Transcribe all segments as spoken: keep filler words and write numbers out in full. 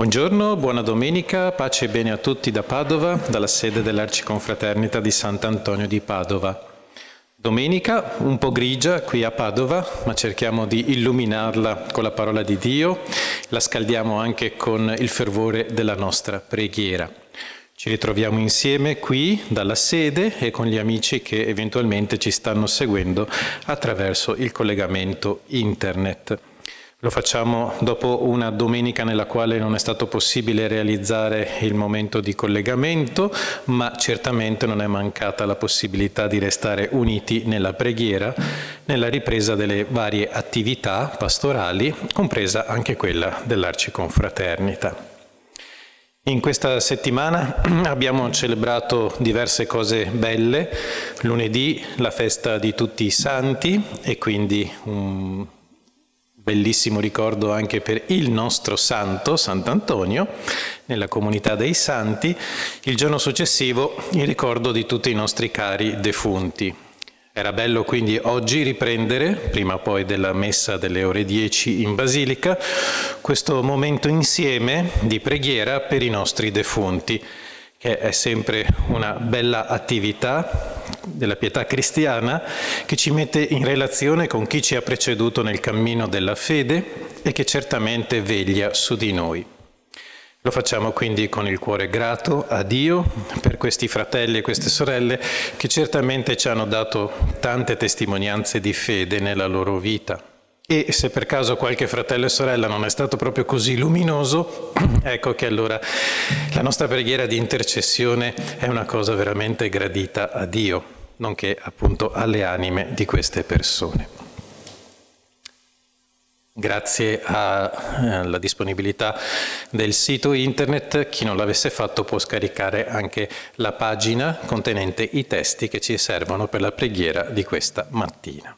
Buongiorno, buona domenica, pace e bene a tutti da Padova, dalla sede dell'Arciconfraternita di Sant'Antonio di Padova. Domenica un po' grigia qui a Padova, ma cerchiamo di illuminarla con la parola di Dio, la scaldiamo anche con il fervore della nostra preghiera. Ci ritroviamo insieme qui dalla sede e con gli amici che eventualmente ci stanno seguendo attraverso il collegamento internet. Lo facciamo dopo una domenica nella quale non è stato possibile realizzare il momento di collegamento, ma certamente non è mancata la possibilità di restare uniti nella preghiera, nella ripresa delle varie attività pastorali, compresa anche quella dell'Arciconfraternita. In questa settimana abbiamo celebrato diverse cose belle. Lunedì la festa di tutti i santi e quindi un bellissimo ricordo anche per il nostro santo, Sant'Antonio, nella comunità dei santi. Il giorno successivo il ricordo di tutti i nostri cari defunti. Era bello quindi oggi riprendere, prima poi della messa delle ore dieci in Basilica, questo momento insieme di preghiera per i nostri defunti, che è sempre una bella attività della pietà cristiana che ci mette in relazione con chi ci ha preceduto nel cammino della fede e che certamente veglia su di noi. Lo facciamo quindi con il cuore grato a Dio per questi fratelli e queste sorelle che certamente ci hanno dato tante testimonianze di fede nella loro vita. E se per caso qualche fratello e sorella non è stato proprio così luminoso, ecco che allora la nostra preghiera di intercessione è una cosa veramente gradita a Dio, nonché appunto alle anime di queste persone. Grazie alla disponibilità del sito internet, chi non l'avesse fatto può scaricare anche la pagina contenente i testi che ci servono per la preghiera di questa mattina.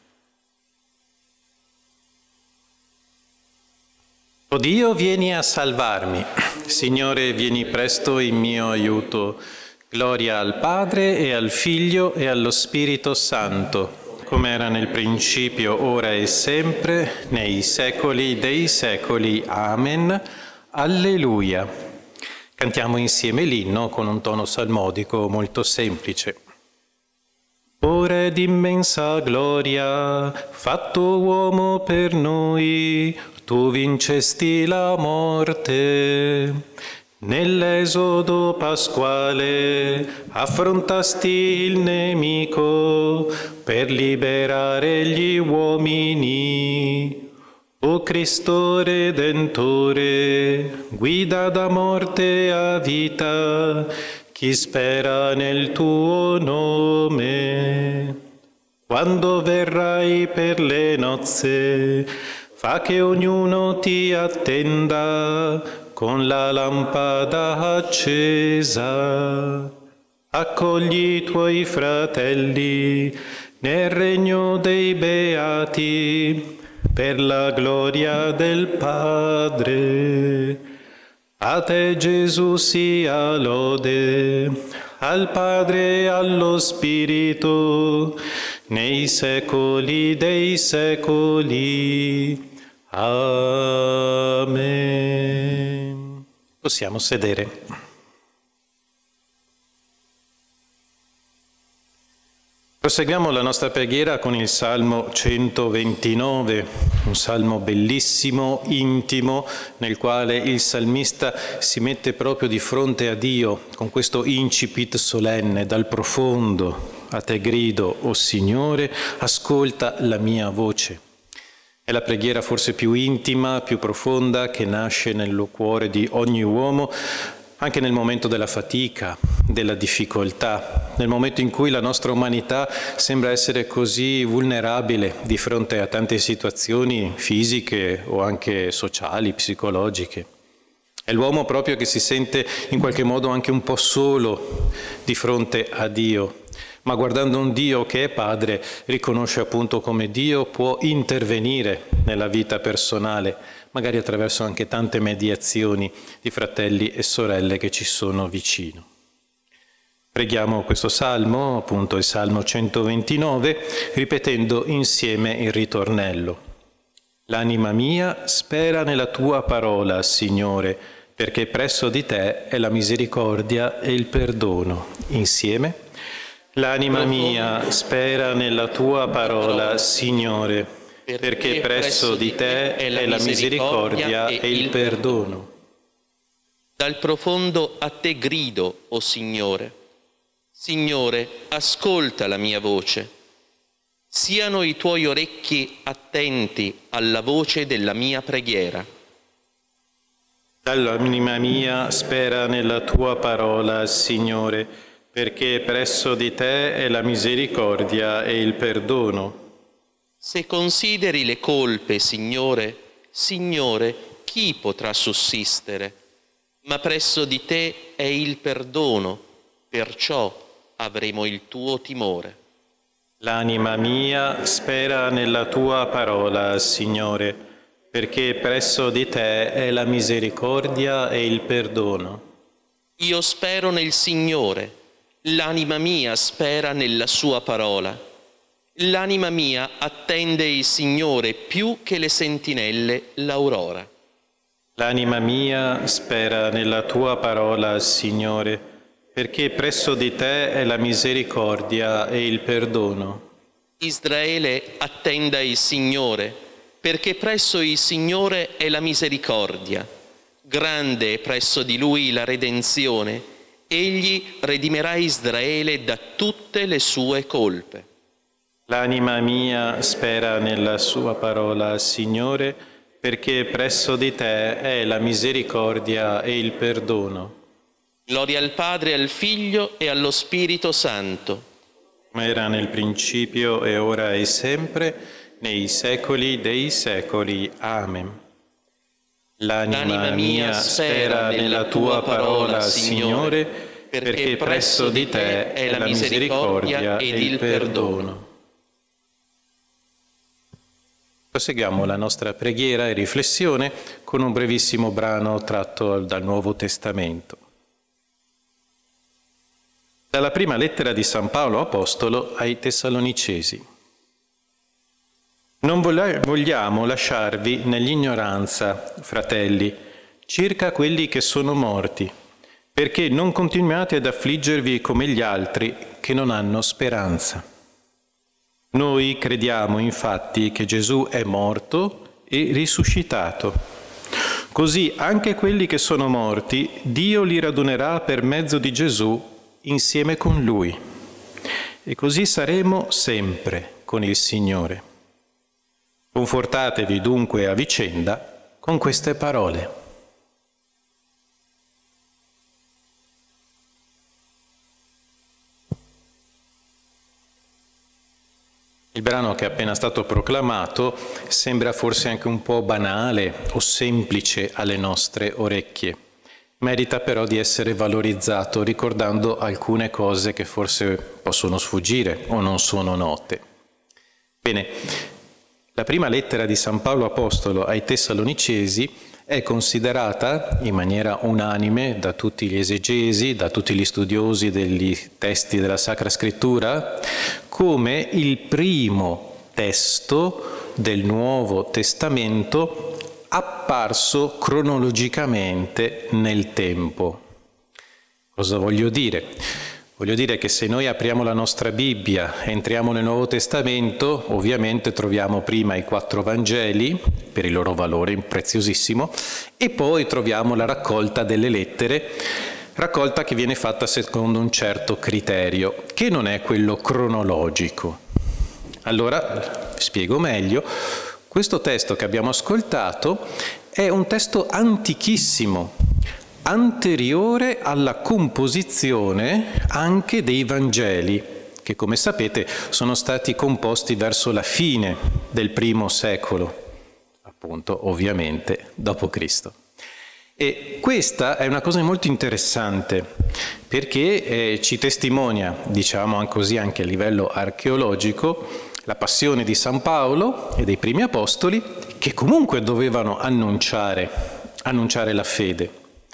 O Dio, vieni a salvarmi. Signore, vieni presto in mio aiuto. Gloria al Padre e al Figlio e allo Spirito Santo, come era nel principio, ora e sempre, nei secoli dei secoli. Amen. Alleluia. Cantiamo insieme l'inno con un tono salmodico molto semplice. O Re d'immensa gloria, fatto uomo per noi, tu vincesti la morte. Nell'esodo pasquale affrontasti il nemico per liberare gli uomini. O Cristo Redentore, guida da morte a vita chi spera nel tuo nome. Quando verrai per le nozze, fa che ognuno ti attenda con la lampada accesa. Accogli i tuoi fratelli nel regno dei beati per la gloria del Padre. A te Gesù sia lode, al Padre e allo Spirito, nei secoli dei secoli. Amen. Possiamo sedere. Proseguiamo la nostra preghiera con il Salmo centoventinove, un salmo bellissimo, intimo, nel quale il salmista si mette proprio di fronte a Dio con questo incipit solenne, dal profondo. A te grido, o Signore, ascolta la mia voce. È la preghiera forse più intima, più profonda, che nasce nel cuore di ogni uomo, anche nel momento della fatica, della difficoltà, nel momento in cui la nostra umanità sembra essere così vulnerabile di fronte a tante situazioni fisiche o anche sociali, psicologiche. È l'uomo proprio che si sente in qualche modo anche un po' solo di fronte a Dio, ma guardando un Dio che è Padre, riconosce appunto come Dio può intervenire nella vita personale, magari attraverso anche tante mediazioni di fratelli e sorelle che ci sono vicino. Preghiamo questo salmo, appunto il Salmo centoventinove, ripetendo insieme il ritornello. L'anima mia spera nella tua parola, Signore, perché presso di te è la misericordia e il perdono. Insieme? L'anima mia spera nella tua parola, Signore, perché presso di te è la misericordia e il perdono. Dal profondo a te grido, o Signore. Signore, ascolta la mia voce. Siano i tuoi orecchi attenti alla voce della mia preghiera. L'anima mia spera nella tua parola, Signore, perché presso di te è la misericordia e il perdono. Se consideri le colpe, Signore, Signore, chi potrà sussistere? Ma presso di te è il perdono, perciò avremo il tuo timore. L'anima mia spera nella tua parola, Signore, perché presso di te è la misericordia e il perdono. Io spero nel Signore, l'anima mia spera nella sua parola. L'anima mia attende il Signore più che le sentinelle l'aurora. L'anima mia spera nella tua parola, Signore, perché presso di te è la misericordia e il perdono. Israele attenda il Signore, perché presso il Signore è la misericordia. Grande è presso di Lui la redenzione. Egli redimerà Israele da tutte le sue colpe. L'anima mia spera nella sua parola, Signore, perché presso di te è la misericordia e il perdono. Gloria al Padre, al Figlio e allo Spirito Santo. Come era nel principio e ora e sempre, nei secoli dei secoli. Amen. L'anima mia spera nella tua parola, Signore, perché presso di te è la misericordia ed il perdono. Proseguiamo la nostra preghiera e riflessione con un brevissimo brano tratto dal Nuovo Testamento. Dalla prima lettera di San Paolo Apostolo ai Tessalonicesi. Non vogliamo lasciarvi nell'ignoranza, fratelli, circa quelli che sono morti, perché non continuate ad affliggervi come gli altri che non hanno speranza. Noi crediamo infatti che Gesù è morto e risuscitato. Così anche quelli che sono morti, Dio li radunerà per mezzo di Gesù insieme con Lui. E così saremo sempre con il Signore. Confortatevi dunque a vicenda con queste parole. Il brano che è appena stato proclamato sembra forse anche un po' banale o semplice alle nostre orecchie. Merita però di essere valorizzato ricordando alcune cose che forse possono sfuggire o non sono note. Bene, la prima lettera di San Paolo Apostolo ai Tessalonicesi è considerata in maniera unanime da tutti gli esegesi, da tutti gli studiosi degli testi della Sacra Scrittura, come il primo testo del Nuovo Testamento apparso cronologicamente nel tempo. Cosa voglio dire? Voglio dire che se noi apriamo la nostra Bibbia e entriamo nel Nuovo Testamento, ovviamente troviamo prima i quattro Vangeli, per il loro valore preziosissimo, e poi troviamo la raccolta delle lettere, raccolta che viene fatta secondo un certo criterio, che non è quello cronologico. Allora, spiego meglio. Questo testo che abbiamo ascoltato è un testo antichissimo, anteriore alla composizione anche dei Vangeli, che come sapete sono stati composti verso la fine del primo secolo, appunto ovviamente dopo Cristo. E questa è una cosa molto interessante perché eh, ci testimonia, diciamo così anche a livello archeologico, la passione di San Paolo e dei primi apostoli che comunque dovevano annunciare, annunciare la fede.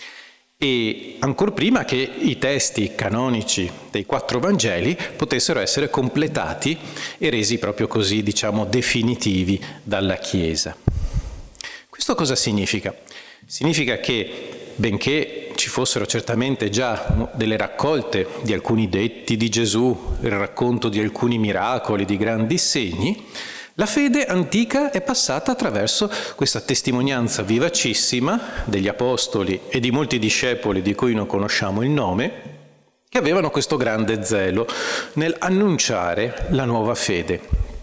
E ancor prima che i testi canonici dei quattro Vangeli potessero essere completati e resi proprio così, diciamo, definitivi dalla Chiesa. Questo cosa significa? Significa che benché ci fossero certamente già delle raccolte di alcuni detti di Gesù, il racconto di alcuni miracoli, di grandi segni, la fede antica è passata attraverso questa testimonianza vivacissima degli apostoli e di molti discepoli di cui non conosciamo il nome, che avevano questo grande zelo nel annunciare la nuova fede.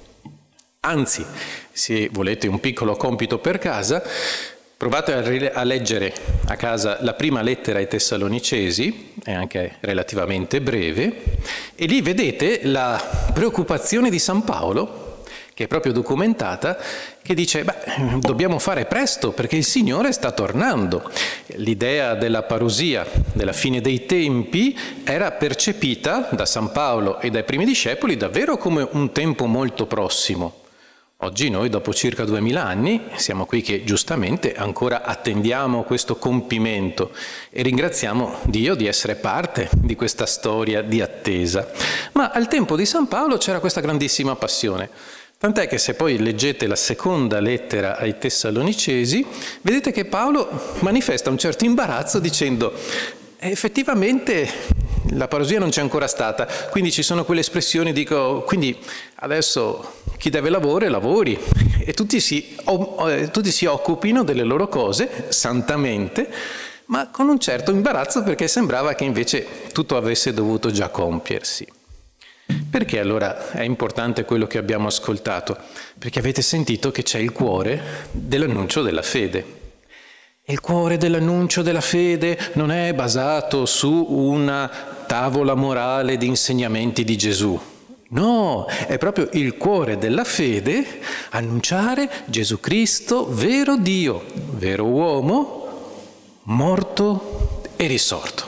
Anzi, se volete un piccolo compito per casa, provate a, rile- a leggere a casa la prima lettera ai Tessalonicesi, è anche relativamente breve, e lì vedete la preoccupazione di San Paolo, che è proprio documentata, che dice, beh, dobbiamo fare presto perché il Signore sta tornando. L'idea della parusia, della fine dei tempi, era percepita da San Paolo e dai primi discepoli davvero come un tempo molto prossimo. Oggi noi, dopo circa duemila anni, siamo qui che giustamente ancora attendiamo questo compimento e ringraziamo Dio di essere parte di questa storia di attesa. Ma al tempo di San Paolo c'era questa grandissima passione. Tant'è che se poi leggete la seconda lettera ai Tessalonicesi, vedete che Paolo manifesta un certo imbarazzo dicendo effettivamente la parusia non c'è ancora stata, quindi ci sono quelle espressioni, dico, quindi adesso chi deve lavoro lavori e tutti si, o, tutti si occupino delle loro cose santamente, ma con un certo imbarazzo perché sembrava che invece tutto avesse dovuto già compiersi. Perché allora è importante quello che abbiamo ascoltato? Perché avete sentito che c'è il cuore dell'annuncio della fede. E il cuore dell'annuncio della fede non è basato su una tavola morale di insegnamenti di Gesù. No, è proprio il cuore della fede annunciare Gesù Cristo, vero Dio, vero uomo, morto e risorto.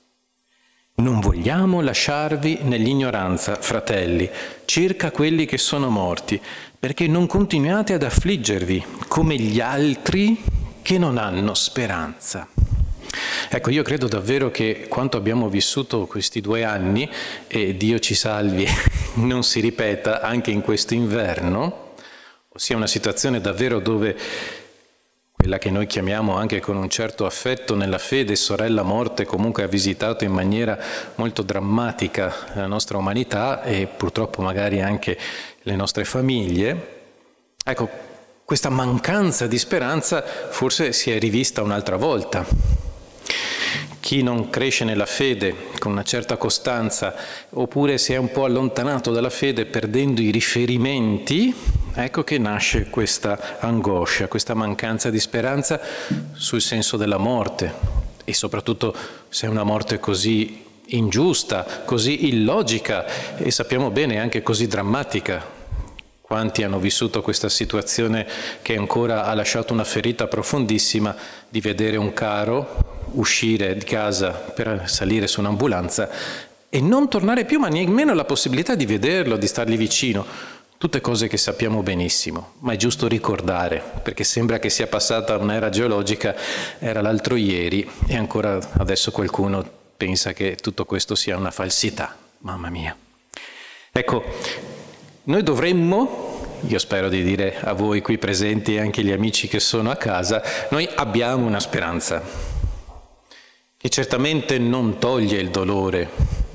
Non vogliamo lasciarvi nell'ignoranza, fratelli, circa quelli che sono morti, perché non continuate ad affliggervi come gli altri che non hanno speranza. Ecco, io credo davvero che quanto abbiamo vissuto questi due anni, e Dio ci salvi, non si ripeta anche in questo inverno, ossia una situazione davvero dove quella che noi chiamiamo anche con un certo affetto nella fede sorella morte comunque ha visitato in maniera molto drammatica la nostra umanità e purtroppo magari anche le nostre famiglie. Ecco, questa mancanza di speranza forse si è rivista un'altra volta. Chi non cresce nella fede con una certa costanza oppure si è un po' allontanato dalla fede perdendo i riferimenti, ecco che nasce questa angoscia, questa mancanza di speranza sul senso della morte e soprattutto se è una morte così ingiusta, così illogica e sappiamo bene anche così drammatica. Quanti hanno vissuto questa situazione che ancora ha lasciato una ferita profondissima di vedere un caro uscire di casa per salire su un'ambulanza e non tornare più, ma nemmeno la possibilità di vederlo, di stargli vicino. Tutte cose che sappiamo benissimo, ma è giusto ricordare, perché sembra che sia passata un'era geologica, era l'altro ieri, e ancora adesso qualcuno pensa che tutto questo sia una falsità. Mamma mia. Ecco, noi dovremmo, io spero di dire a voi qui presenti e anche agli amici che sono a casa, noi abbiamo una speranza, che certamente non toglie il dolore,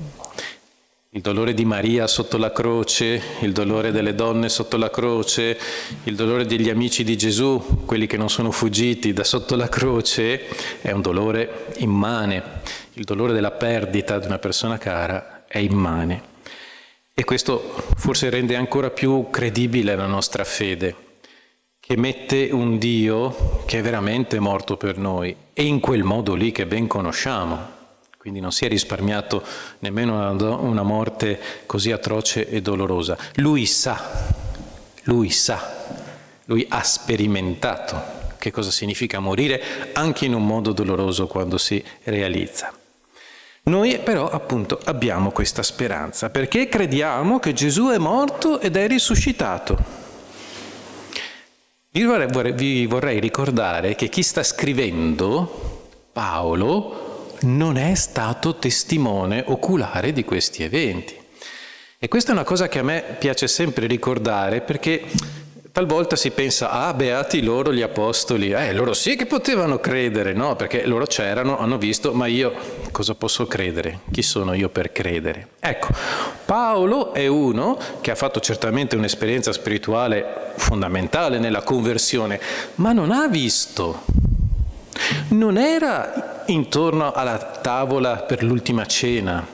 il dolore di Maria sotto la croce, il dolore delle donne sotto la croce, il dolore degli amici di Gesù, quelli che non sono fuggiti da sotto la croce, è un dolore immane. Il dolore della perdita di una persona cara è immane. E questo forse rende ancora più credibile la nostra fede, che mette un Dio che è veramente morto per noi, e in quel modo lì che ben conosciamo. Quindi non si è risparmiato nemmeno una morte così atroce e dolorosa. Lui sa, lui sa, lui ha sperimentato che cosa significa morire anche in un modo doloroso quando si realizza. Noi però appunto abbiamo questa speranza perché crediamo che Gesù è morto ed è risuscitato. Vi vorrei, vi vorrei ricordare che chi sta scrivendo, Paolo, non è stato testimone oculare di questi eventi. E questa è una cosa che a me piace sempre ricordare perché Talvolta si pensa, ah, beati loro gli apostoli, eh, loro sì che potevano credere, no? Perché loro c'erano, hanno visto, ma io cosa posso credere? Chi sono io per credere? Ecco, Paolo è uno che ha fatto certamente un'esperienza spirituale fondamentale nella conversione, ma non ha visto, non era intorno alla tavola per l'ultima cena.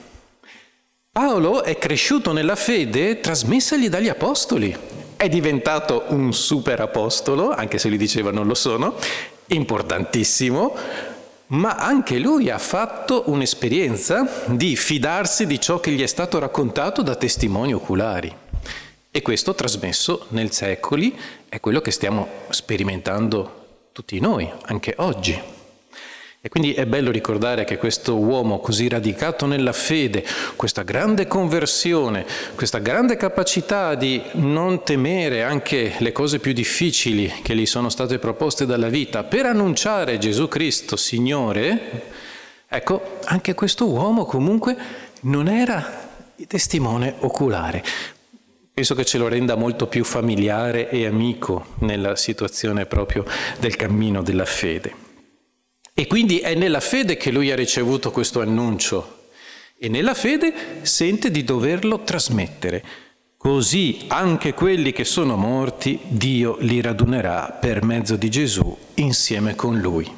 Paolo è cresciuto nella fede trasmessagli dagli apostoli. È diventato un super apostolo, anche se gli diceva non lo sono, importantissimo, ma anche lui ha fatto un'esperienza di fidarsi di ciò che gli è stato raccontato da testimoni oculari. E questo trasmesso nei secoli è quello che stiamo sperimentando tutti noi, anche oggi. E quindi è bello ricordare che questo uomo così radicato nella fede, questa grande conversione, questa grande capacità di non temere anche le cose più difficili che gli sono state proposte dalla vita per annunciare Gesù Cristo Signore, ecco, anche questo uomo comunque non era testimone oculare. Penso che ce lo renda molto più familiare e amico nella situazione proprio del cammino della fede. E quindi è nella fede che lui ha ricevuto questo annuncio e nella fede sente di doverlo trasmettere. Così anche quelli che sono morti Dio li radunerà per mezzo di Gesù insieme con lui.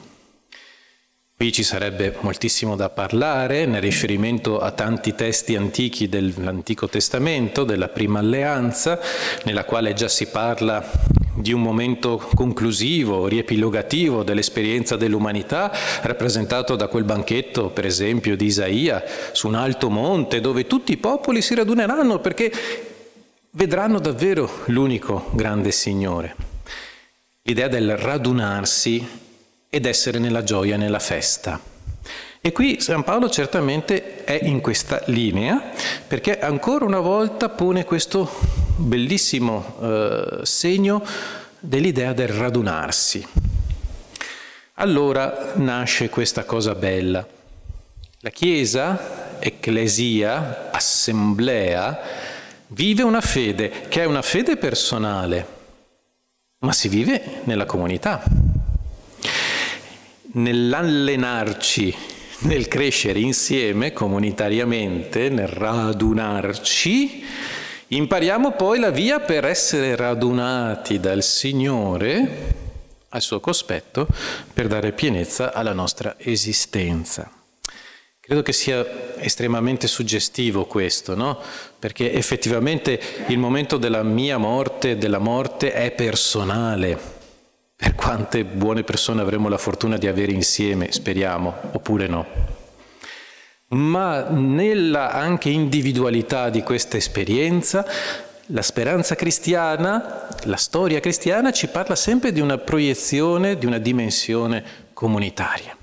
Qui ci sarebbe moltissimo da parlare nel riferimento a tanti testi antichi dell'Antico Testamento, della Prima Alleanza, nella quale già si parla di un momento conclusivo, riepilogativo dell'esperienza dell'umanità, rappresentato da quel banchetto, per esempio, di Isaia, su un alto monte, dove tutti i popoli si raduneranno perché vedranno davvero l'unico grande Signore. L'idea del radunarsi ed essere nella gioia e nella festa. E qui San Paolo certamente è in questa linea, perché ancora una volta pone questo bellissimo eh, segno dell'idea del radunarsi. Allora nasce questa cosa bella. La Chiesa, ecclesia, assemblea, vive una fede che è una fede personale, ma si vive nella comunità. Nell'allenarci, nel crescere insieme, comunitariamente, nel radunarci, impariamo poi la via per essere radunati dal Signore al suo cospetto per dare pienezza alla nostra esistenza. Credo che sia estremamente suggestivo questo, no? Perché effettivamente il momento della mia morte, della morte, è personale. Per quante buone persone avremo la fortuna di avere insieme, speriamo, oppure no. Ma nella anche individualità di questa esperienza, la speranza cristiana, la storia cristiana ci parla sempre di una proiezione, di una dimensione comunitaria.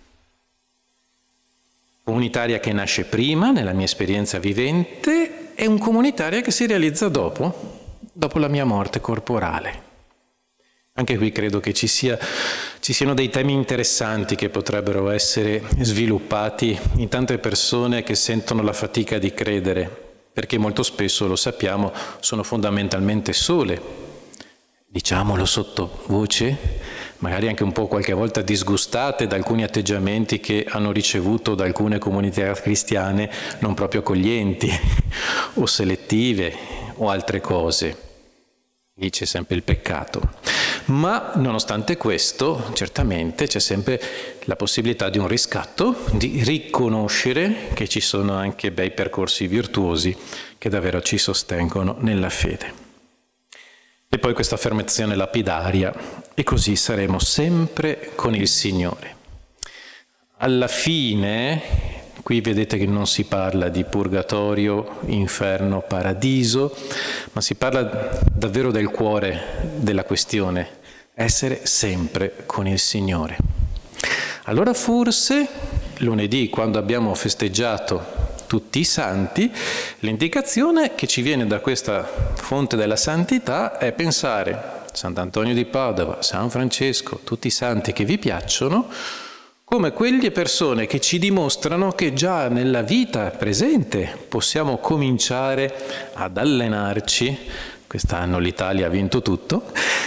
Comunitaria che nasce prima, nella mia esperienza vivente, e un comunitaria che si realizza dopo, dopo la mia morte corporale. Anche qui credo che ci, sia, ci siano dei temi interessanti che potrebbero essere sviluppati in tante persone che sentono la fatica di credere, perché molto spesso, lo sappiamo, sono fondamentalmente sole. Diciamolo sottovoce, magari anche un po' qualche volta disgustate da alcuni atteggiamenti che hanno ricevuto da alcune comunità cristiane non proprio accoglienti o selettive o altre cose. Lì c'è sempre il peccato. Ma nonostante questo, certamente c'è sempre la possibilità di un riscatto, di riconoscere che ci sono anche bei percorsi virtuosi che davvero ci sostengono nella fede. E poi questa affermazione lapidaria, e così saremo sempre con il Signore. Alla fine, qui vedete che non si parla di purgatorio, inferno, paradiso, ma si parla davvero del cuore della questione, essere sempre con il Signore. Allora forse lunedì, quando abbiamo festeggiato tutti i santi, l'indicazione che ci viene da questa fonte della santità è pensare Sant'Antonio di Padova, San Francesco, tutti i santi che vi piacciono, come quelle persone che ci dimostrano che già nella vita presente possiamo cominciare ad allenarci, quest'anno l'Italia ha vinto tutto,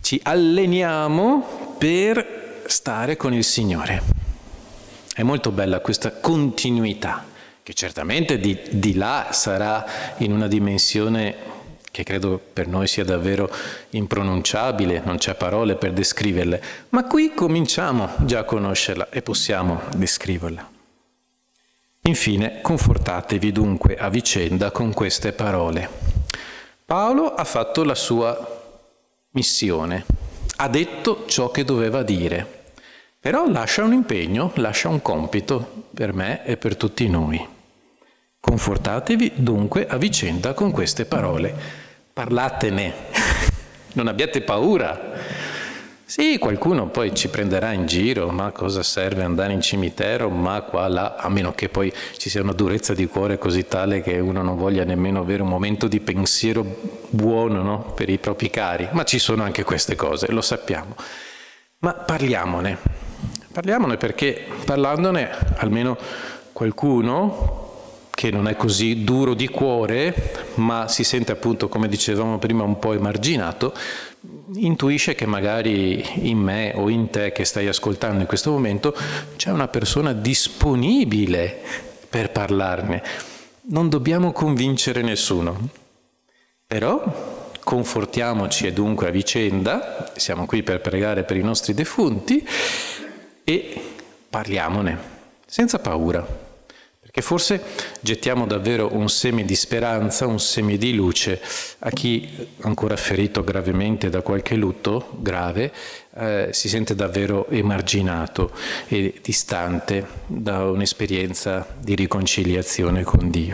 ci alleniamo per stare con il Signore. È molto bella questa continuità, che certamente di, di là sarà in una dimensione che credo per noi sia davvero impronunciabile, non c'è parole per descriverle, ma qui cominciamo già a conoscerla e possiamo descriverla. Infine, confortatevi dunque a vicenda con queste parole. Paolo ha fatto la sua missione, ha detto ciò che doveva dire, però lascia un impegno, lascia un compito per me e per tutti noi. Confortatevi dunque a vicenda con queste parole. Parlatene, non abbiate paura. Sì, qualcuno poi ci prenderà in giro, ma cosa serve andare in cimitero, ma qua, là, a meno che poi ci sia una durezza di cuore così tale che uno non voglia nemmeno avere un momento di pensiero buono, no? Per i propri cari. Ma ci sono anche queste cose, lo sappiamo. Ma parliamone, parliamone perché parlandone almeno qualcuno che non è così duro di cuore, ma si sente appunto, come dicevamo prima, un po' emarginato, intuisce che magari in me o in te che stai ascoltando in questo momento c'è una persona disponibile per parlarne. Non dobbiamo convincere nessuno, però confortiamoci e dunque a vicenda, siamo qui per pregare per i nostri defunti e parliamone senza paura. Perché forse gettiamo davvero un seme di speranza, un seme di luce a chi ancora ferito gravemente da qualche lutto grave eh, si sente davvero emarginato e distante da un'esperienza di riconciliazione con Dio.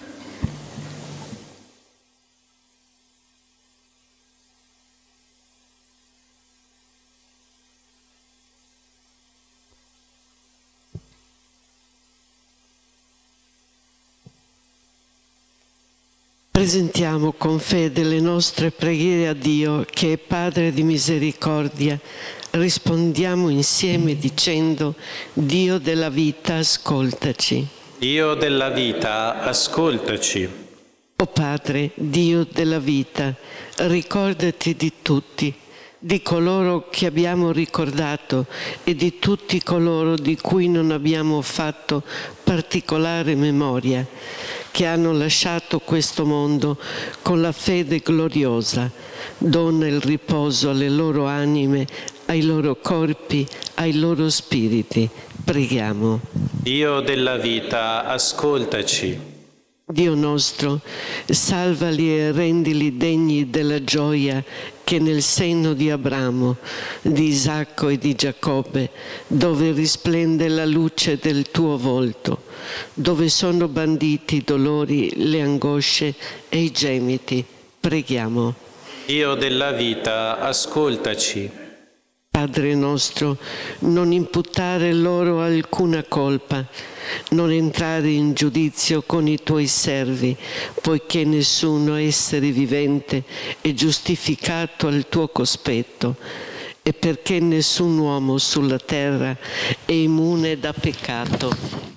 Presentiamo con fede le nostre preghiere a Dio, che è Padre di misericordia. Rispondiamo insieme dicendo: Dio della vita, ascoltaci. Dio della vita, ascoltaci. O Padre, Dio della vita, ricordati di tutti, di coloro che abbiamo ricordato e di tutti coloro di cui non abbiamo fatto particolare memoria, che hanno lasciato questo mondo con la fede gloriosa. Dona il riposo alle loro anime, ai loro corpi, ai loro spiriti. Preghiamo. Dio della vita, ascoltaci. Dio nostro, salvali e rendili degni della gioia che nel seno di Abramo, di Isacco e di Giacobbe, dove risplende la luce del tuo volto, dove sono banditi i dolori, le angosce e i gemiti. Preghiamo. Dio della vita, ascoltaci. Padre nostro, non imputare loro alcuna colpa, non entrare in giudizio con i tuoi servi, poiché nessuno essere vivente è giustificato al tuo cospetto, e perché nessun uomo sulla terra è immune da peccato.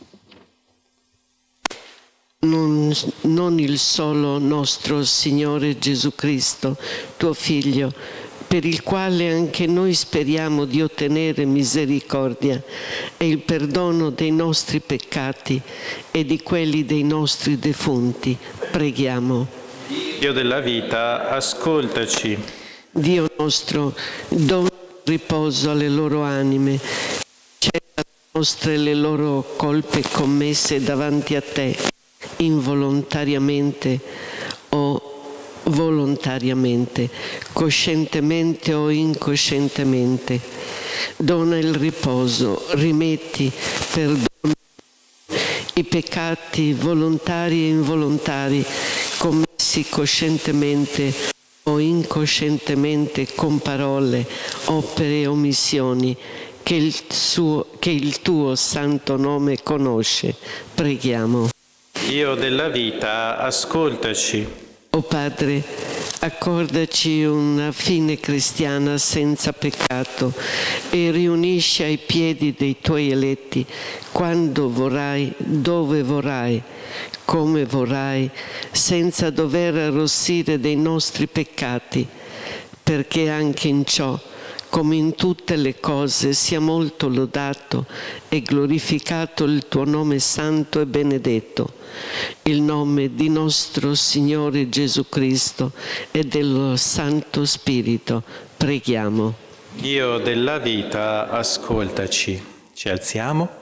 Non, non il solo nostro Signore Gesù Cristo, tuo Figlio, per il quale anche noi speriamo di ottenere misericordia e il perdono dei nostri peccati e di quelli dei nostri defunti. Preghiamo. Dio della vita, ascoltaci. Dio nostro, dona riposo alle loro anime, accetta le nostre e le loro colpe commesse davanti a te, involontariamente o volontariamente, coscientemente o incoscientemente. Dona il riposo, rimetti, perdona i peccati volontari e involontari commessi coscientemente o incoscientemente con parole, opere e omissioni che il, suo, che il tuo santo nome conosce. Preghiamo. Dio della vita, ascoltaci. O Padre, accordaci una fine cristiana senza peccato e riunisci ai piedi dei tuoi eletti quando vorrai, dove vorrai, come vorrai, senza dover arrossire dei nostri peccati, perché anche in ciò, come in tutte le cose, sia molto lodato e glorificato il tuo nome santo e benedetto, il nome di nostro Signore Gesù Cristo e dello Santo Spirito. Preghiamo. Dio della vita, ascoltaci. Ci alziamo.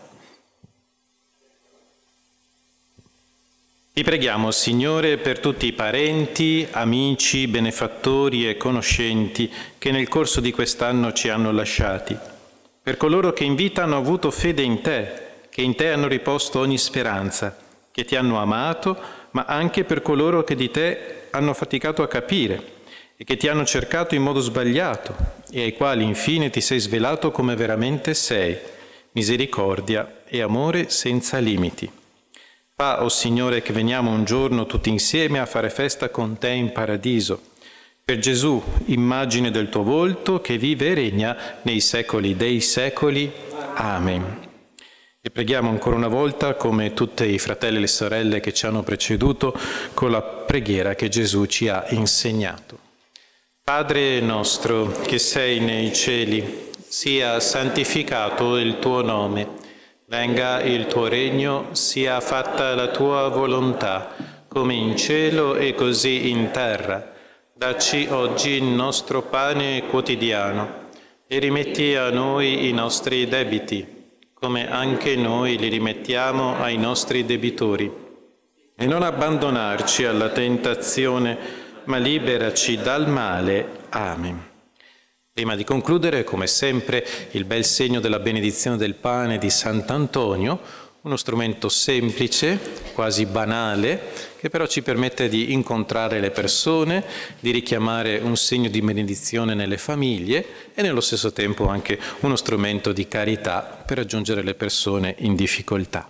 Ti preghiamo, Signore, per tutti i parenti, amici, benefattori e conoscenti che nel corso di quest'anno ci hanno lasciati, per coloro che in vita hanno avuto fede in Te, che in Te hanno riposto ogni speranza, che Ti hanno amato, ma anche per coloro che di Te hanno faticato a capire e che Ti hanno cercato in modo sbagliato e ai quali infine Ti sei svelato come veramente sei, misericordia e amore senza limiti. Fa, o Signore, che veniamo un giorno tutti insieme a fare festa con Te in paradiso, per Gesù, immagine del Tuo volto, che vive e regna nei secoli dei secoli. Amen. E preghiamo ancora una volta, come tutti i fratelli e le sorelle che ci hanno preceduto, con la preghiera che Gesù ci ha insegnato. Padre nostro, che sei nei cieli, sia santificato il Tuo nome. Venga il Tuo regno, sia fatta la Tua volontà, come in cielo e così in terra. Dacci oggi il nostro pane quotidiano e rimetti a noi i nostri debiti, come anche noi li rimettiamo ai nostri debitori. E non abbandonarci alla tentazione, ma liberaci dal male. Amen. Prima di concludere, come sempre, il bel segno della benedizione del pane di Sant'Antonio, uno strumento semplice, quasi banale, che però ci permette di incontrare le persone, di richiamare un segno di benedizione nelle famiglie e nello stesso tempo anche uno strumento di carità per raggiungere le persone in difficoltà.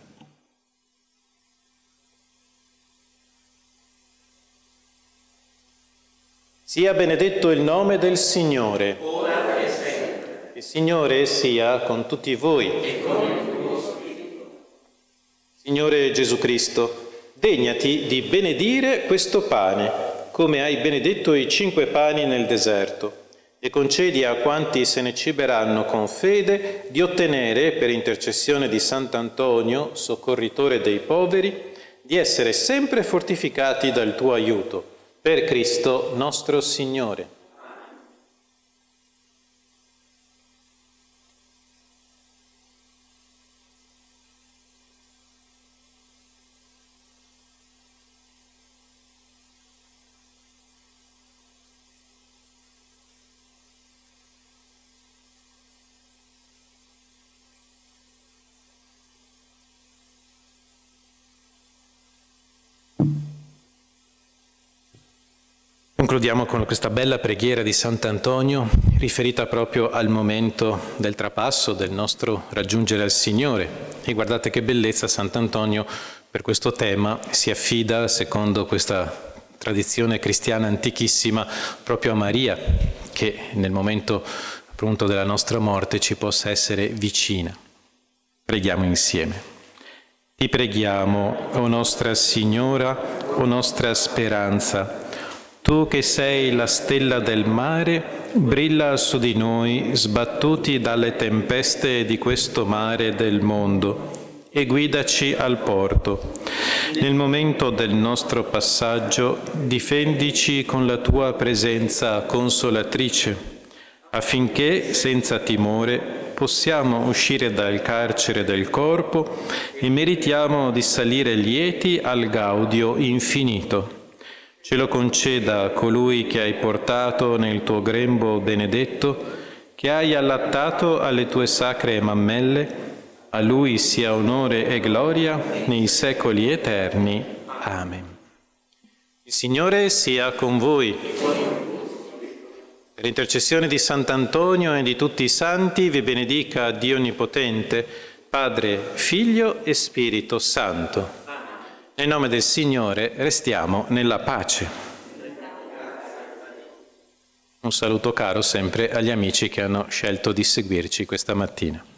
Sia benedetto il nome del Signore. Ora e sempre. Il Signore sia con tutti voi. E con il tuo spirito. Signore Gesù Cristo, degnati di benedire questo pane, come hai benedetto i cinque pani nel deserto, e concedi a quanti se ne ciberanno con fede di ottenere, per intercessione di Sant'Antonio, soccorritore dei poveri, di essere sempre fortificati dal tuo aiuto. Per Cristo nostro Signore. Concludiamo con questa bella preghiera di Sant'Antonio, riferita proprio al momento del trapasso, del nostro raggiungere al Signore. E guardate che bellezza, Sant'Antonio per questo tema si affida, secondo questa tradizione cristiana antichissima, proprio a Maria, che nel momento appunto della nostra morte ci possa essere vicina. Preghiamo insieme. Ti preghiamo, o nostra Signora, o nostra speranza, tu che sei la stella del mare, brilla su di noi, sbattuti dalle tempeste di questo mare del mondo, e guidaci al porto. Nel momento del nostro passaggio, difendici con la tua presenza consolatrice, affinché, senza timore, possiamo uscire dal carcere del corpo e meritiamo di salire lieti al gaudio infinito. Ce lo conceda colui che hai portato nel tuo grembo benedetto, che hai allattato alle tue sacre mammelle, a lui sia onore e gloria nei secoli eterni. Amen. Il Signore sia con voi. Per intercessione di Sant'Antonio e di tutti i santi vi benedica Dio Onnipotente, Padre, Figlio e Spirito Santo. Nel nome del Signore restiamo nella pace. Un saluto caro sempre agli amici che hanno scelto di seguirci questa mattina.